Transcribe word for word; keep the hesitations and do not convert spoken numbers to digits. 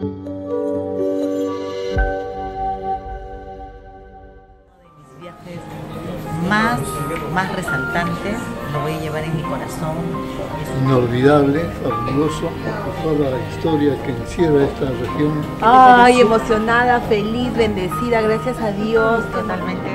Más, más resaltantes, lo voy a llevar en mi corazón. Inolvidable, fabuloso, por toda la historia que encierra esta región. Ay, emocionada, feliz, bendecida, gracias a Dios. Totalmente